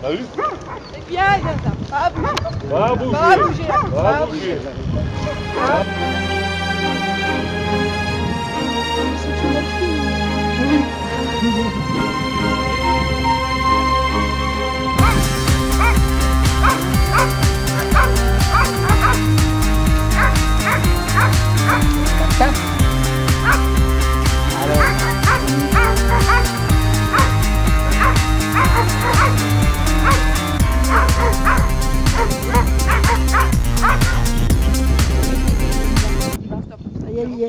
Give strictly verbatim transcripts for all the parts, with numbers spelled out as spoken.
T'as vu? C'est bien, ça. Pas bouger. Pas bouger. Pas bouger. Pas bouger. C'est une belle fille. Comme ça. Ça y est, il y est.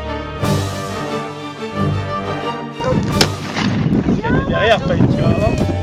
Derrière, pas une, tu vas voir.